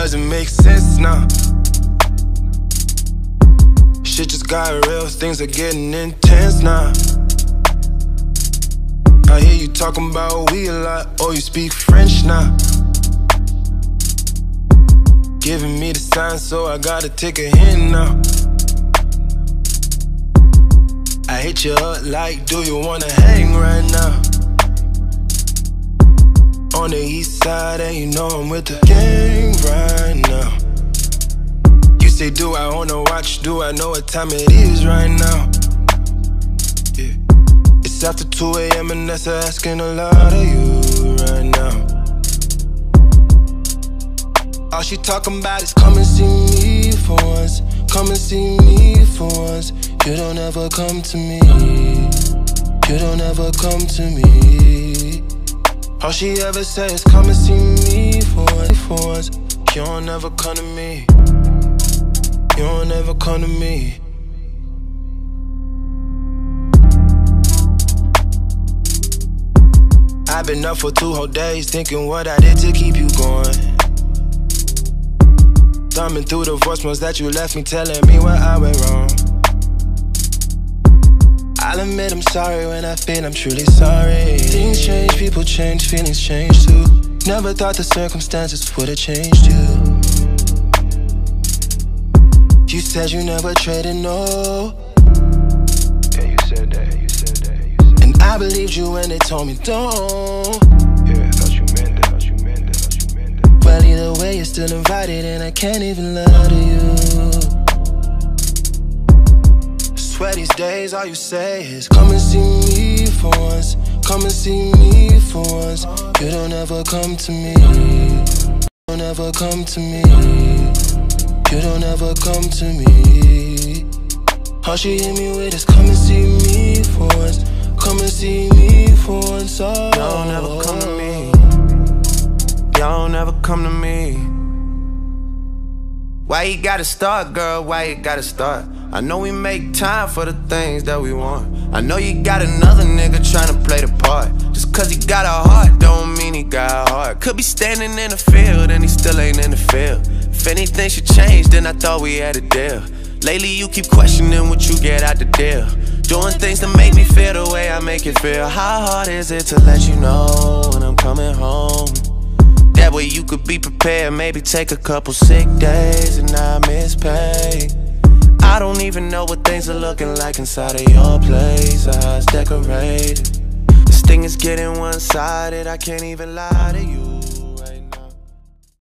doesn't make sense now. Shit just got real, things are getting intense now. I hear you talking about we a lot, oh you speak French now. Giving me the sign, so I gotta take a hint now. I hit you up like, do you wanna hang right now? On the east side, and you know I'm with the gang right now. You say, do I own a watch? Do I know what time it is right now? Yeah. It's after 2 AM and that's asking a lot of you right now. All she talking about is come and see me for once. Come and see me for once. You don't ever come to me. You don't ever come to me. All she ever says is come and see me for once. You don't ever come to me. You don't ever come to me. I've been up for 2 whole days thinking what I did to keep you going. Thumbing through the voicemails that you left me, telling me where I went wrong. I'll admit I'm sorry when I feel I'm truly sorry. Things change, people change, feelings change too. Never thought the circumstances would've changed you. You said you never traded, no. Yeah, you said that, you said that, you said that. And I believed you when they told me don't. Yeah, I thought you meant that, thought you meant that, thought you meant that. Well, either way, you're still invited, and I can't even lie to you. Swear these days, all you say is come and see me for once. Come and see me for once. You don't ever come to me. You don't ever come to me. You don't ever come to me. All she hit me with is come and see me for once. Come and see me for once. Oh, y'all never come to me. Y'all never come to me. Why you gotta start, girl? Why you gotta start? I know we make time for the things that we want. I know you got another nigga tryna play the part. Just cause he got a heart don't mean he got a heart. Could be standing in the field and he still ain't in the field. If anything should change, then I thought we had a deal. Lately you keep questioning what you get out the deal. Doing things to make me feel the way I make it feel. How hard is it to let you know when I'm coming home? That way you could be prepared, maybe take a couple sick days and not miss pay. I don't even know what things are looking like inside of your place or how it's decorated. This thing is getting one-sided, I can't even lie to you.